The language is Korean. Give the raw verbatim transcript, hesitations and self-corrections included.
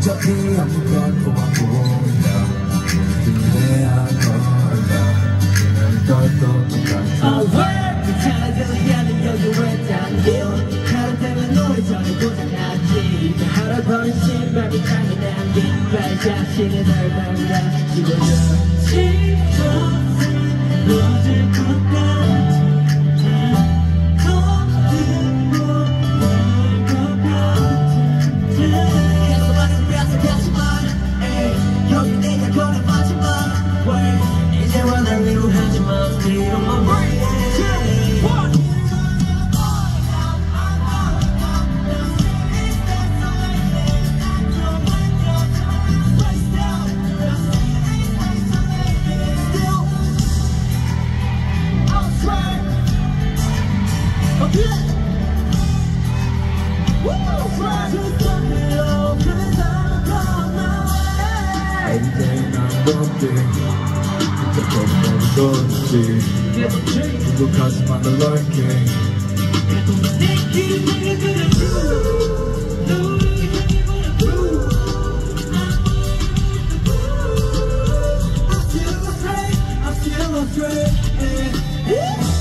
어차피 아무것도 안 보인다 그래야 걸라 그냥 덜도 똑같아 차를 들으려는 여유의 단길 하루 때문에 노래 전에 고장났지 하루 버린 신발이 창에 남긴 발자취는 얼마나 지워져 지쳐서 묻을 것 같아 이제 난 덥지 이제 좀 덥지 행복하지만 널 넓게 I'm still afraid, I'm still afraid